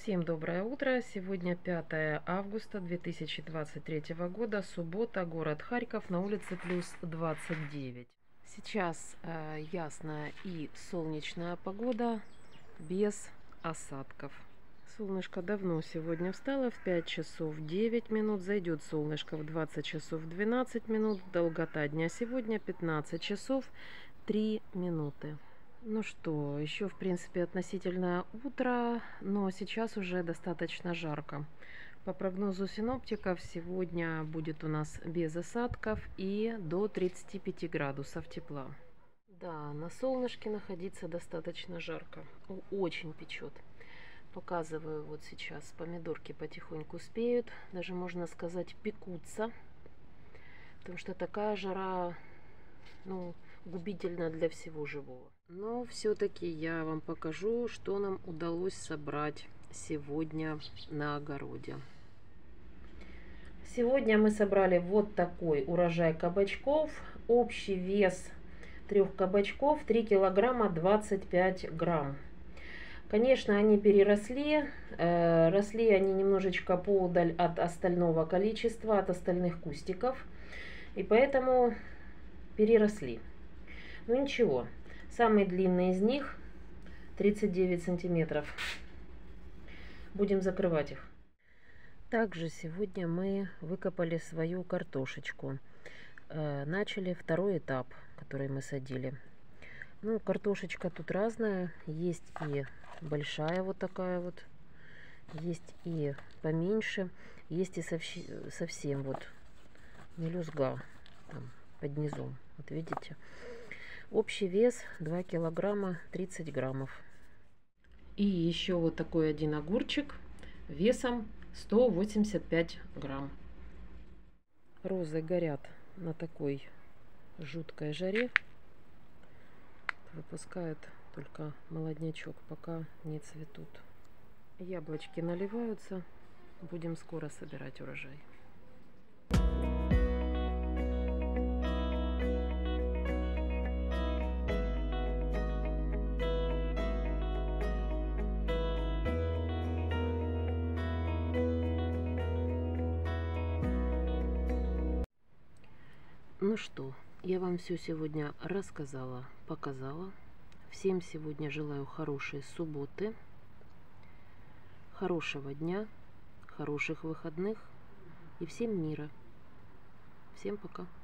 Всем доброе утро! Сегодня 5 августа 2023 года, суббота, город Харьков, на улице плюс 29. Сейчас ясная и солнечная погода, без осадков. Солнышко давно сегодня встало, в 5 часов 9 минут, зайдет солнышко в 20 часов 12 минут, долгота дня сегодня 15 часов 3 минуты. Ну что, еще в принципе относительное утро, но сейчас уже достаточно жарко. По прогнозу синоптиков сегодня будет у нас без осадков и до 35 градусов тепла. Да, на солнышке находиться достаточно жарко, очень печет. Показываю вот сейчас, помидорки потихоньку спеют, даже можно сказать пекутся, потому что такая жара, губительна для всего живого. Но все-таки я вам покажу, что нам удалось собрать сегодня на огороде. Сегодня мы собрали вот такой урожай кабачков. Общий вес 3 кабачков 3 килограмма 25 грамм. Конечно, они переросли. Росли они немножечко поудаль от остального количества, от остальных кустиков. И поэтому переросли. Ну ничего. Самый длинный из них 39 сантиметров. Будем закрывать их. Также сегодня мы выкопали свою картошечку. Начали второй этап, который мы садили. Ну, картошечка тут разная. Есть и большая вот такая вот. Есть и поменьше. Есть и совсем вот мелюзга там под низом. Вот видите? Общий вес 2 килограмма 30 граммов. И еще вот такой один огурчик весом 185 грамм. Розы горят на такой жуткой жаре. Выпускают только молоднячок, пока не цветут. Яблочки наливаются. Будем скоро собирать урожай. Ну что, я вам все сегодня рассказала, показала. Всем сегодня желаю хорошей субботы, хорошего дня, хороших выходных и всем мира. Всем пока.